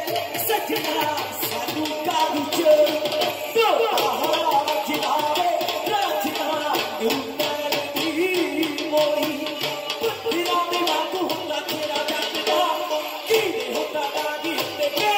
सजना सानू कालू च जिलावे राजना उन्नर दी मोई तेरा दिला को होता तेरा जागदा कीड़े होता दागी ते